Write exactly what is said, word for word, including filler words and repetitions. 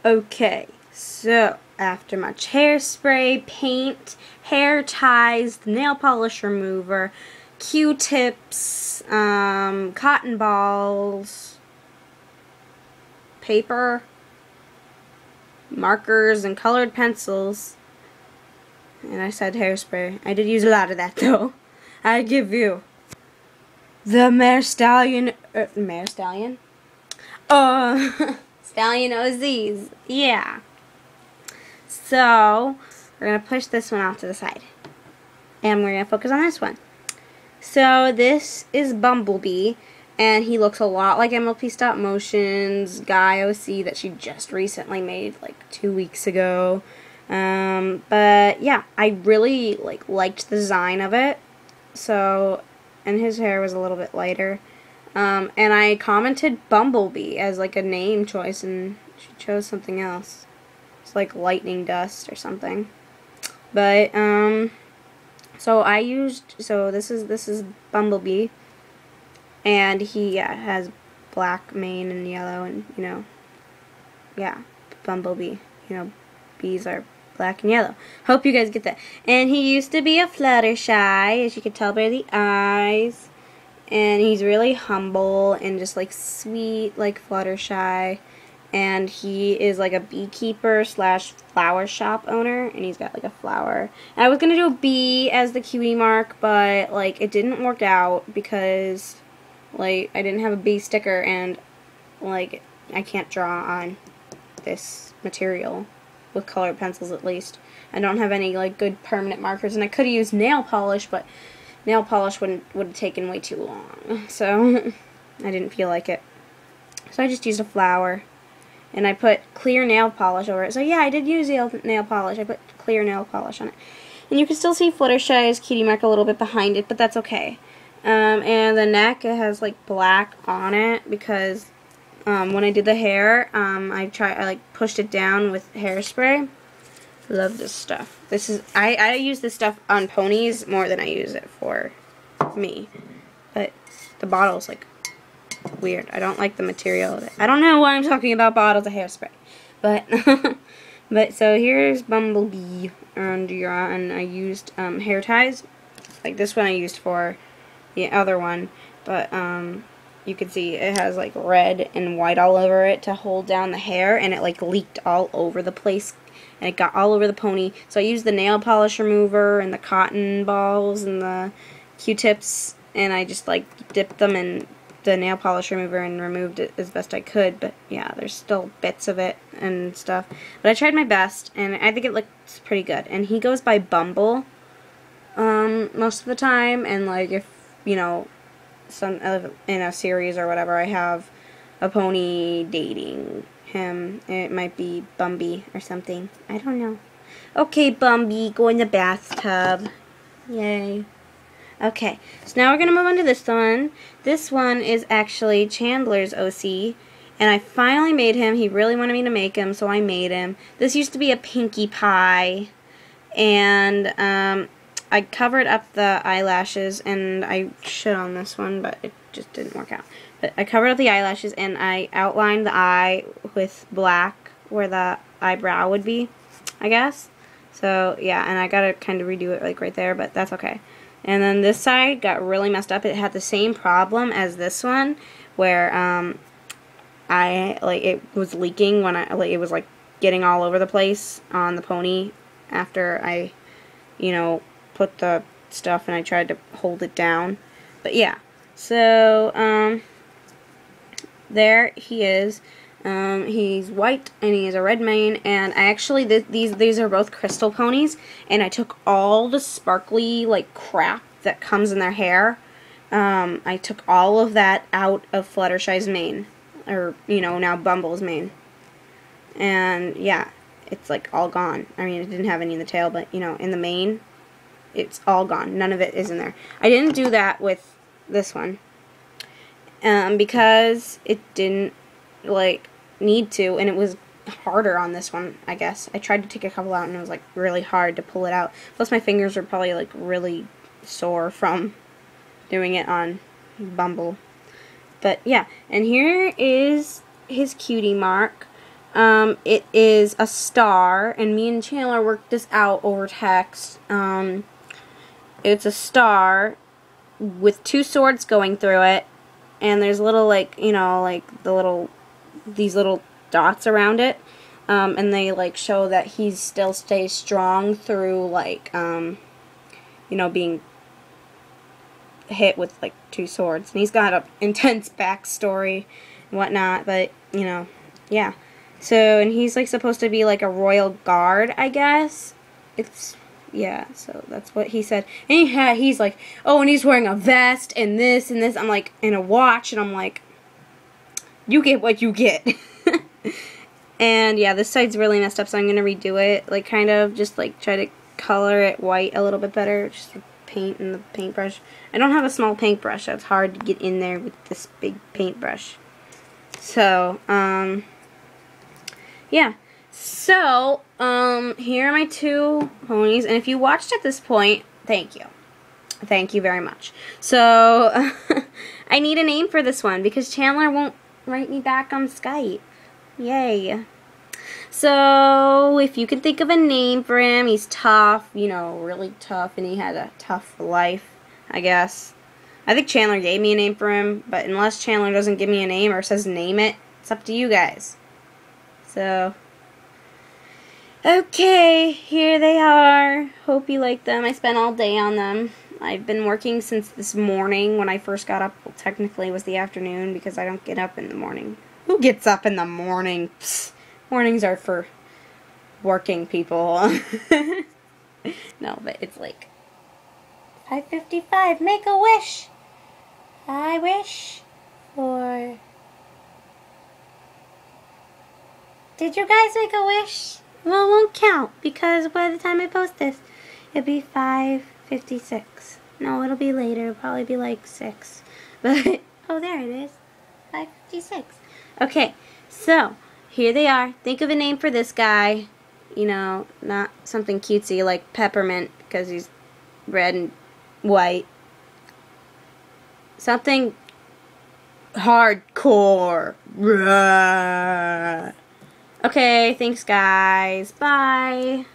Okay, so after much hairspray, paint, hair ties, nail polish remover, Q-tips, um, cotton balls, paper, markers, and colored pencils, and I said hairspray. I did use a lot of that though. I give you the Mare Stallion, uh, Mare Stallion? Uh, Stallion O Zs, yeah. So, we're going to push this one off to the side. And we're going to focus on this one. So, this is Bumblebee. And he looks a lot like M L P Stop Motion's Guy O C that she just recently made, like, two weeks ago. Um, but, yeah, I really, like, liked the design of it. So, and his hair was a little bit lighter. Um, and I commented Bumblebee as, like, a name choice, and she chose something else. It's like lightning dust or something. But, um, so I used, so this is, this is Bumblebee. And he, yeah, has black mane and yellow and, you know, yeah, Bumblebee. You know, bees are black and yellow. Hope you guys get that. And he used to be a Fluttershy, as you can tell by the eyes. And he's really humble and just, like, sweet, like Fluttershy. And he is, like, a beekeeper slash flower shop owner. And he's got, like, a flower. And I was going to do a bee as the cutie mark, but, like, it didn't work out because, like, I didn't have a bee sticker. And, like, I can't draw on this material with colored pencils, at least. I don't have any, like, good permanent markers. And I could have used nail polish, but nail polish wouldn't would have taken way too long. So, I didn't feel like it. So I just used a flower. And I put clear nail polish over it. So yeah, I did use nail polish. I put clear nail polish on it. And you can still see Fluttershy's cutie mark a little bit behind it, but that's okay. Um, and the neck, it has like black on it because um, when I did the hair, um, I tried, I like pushed it down with hairspray. Love this stuff. This is, I, I use this stuff on ponies more than I use it for me. But the bottle's like weird. I don't like the material of it. I don't know why I'm talking about bottles of hairspray. But, but so here's Bumblebee. And, yeah, and I used um, hair ties. Like this one I used for the other one. But um, you can see it has like red and white all over it to hold down the hair. And it like leaked all over the place. And it got all over the pony. So I used the nail polish remover and the cotton balls and the Q-tips. And I just like dipped them in the nail polish remover and removed it as best I could. But yeah, there's still bits of it and stuff. But I tried my best, and I think it looks pretty good. And he goes by Bumble um, most of the time. And like if, you know, some uh, in a series or whatever, I have a pony dating him. It might be Bumby or something. I don't know. Okay, Bumby, go in the bathtub. Yay. Okay, so now we're going to move on to this one. This one is actually Chandler's O C, and I finally made him. He really wanted me to make him, so I made him. This used to be a Pinkie Pie, and um, I covered up the eyelashes, and I should on this one, but it just didn't work out. But I covered up the eyelashes, and I outlined the eye with black where the eyebrow would be, I guess. So, yeah, and I got to kind of redo it like right there, but that's okay. And then this side got really messed up. It had the same problem as this one, where um, I like it was leaking when I like it was like getting all over the place on the pony after I, you know, put the stuff and I tried to hold it down. But yeah, so um, there he is. Um, he's white and he has a red mane, and I actually th these these are both crystal ponies, and I took all the sparkly like crap that comes in their hair. Um, I took all of that out of Fluttershy's mane, or you know now Bumble's mane, and yeah, it's like all gone. I mean, it didn't have any in the tail, but you know in the mane, it's all gone. None of it is in there. I didn't do that with this one, um, because it didn't like need to, and it was harder on this one, I guess. I tried to take a couple out and it was like really hard to pull it out. Plus my fingers were probably like really sore from doing it on Bumble. But yeah, and here is his cutie mark. Um, it is a star, and me and Chandler worked this out over text. Um, it's a star with two swords going through it, and there's little, like, you know, like, the little, these little dots around it, um, and they, like, show that he still stays strong through, like, um, you know, being hit with, like, two swords. And he's got an intense backstory and whatnot, but, you know, yeah. So, and he's, like, supposed to be, like, a royal guard, I guess. It's, yeah, so that's what he said. And he had, he's like, oh, and he's wearing a vest, and this, and this. I'm like, and a watch, and I'm like, you get what you get. And, yeah, this side's really messed up, so I'm going to redo it. Like, kind of, just, like, try to color it white a little bit better. Just with paint and the paintbrush. I don't have a small paintbrush. That's hard to get in there with this big paintbrush. So, um... yeah, so, um, here are my two ponies, and if you watched at this point, thank you. Thank you very much. So, I need a name for this one, because Chandler won't write me back on Skype. Yay. So, if you can think of a name for him, he's tough, you know, really tough, and he had a tough life, I guess. I think Chandler gave me a name for him, but unless Chandler doesn't give me a name or says name it, it's up to you guys. So, okay, here they are. Hope you like them. I spent all day on them. I've been working since this morning when I first got up. Well, technically it was the afternoon because I don't get up in the morning. Who gets up in the morning? Psst. Mornings are for working people. No, but it's like five fifty-five. Make a wish. I wish for... Did you guys make a wish? Well, it won't count because by the time I post this, it'll be five fifty-six. No, it'll be later. It'll probably be like six. But, oh, there it is. five fifty-six. Okay, so, here they are. Think of a name for this guy. You know, not something cutesy like Peppermint because he's red and white. Something hardcore. Okay, thanks guys. Bye.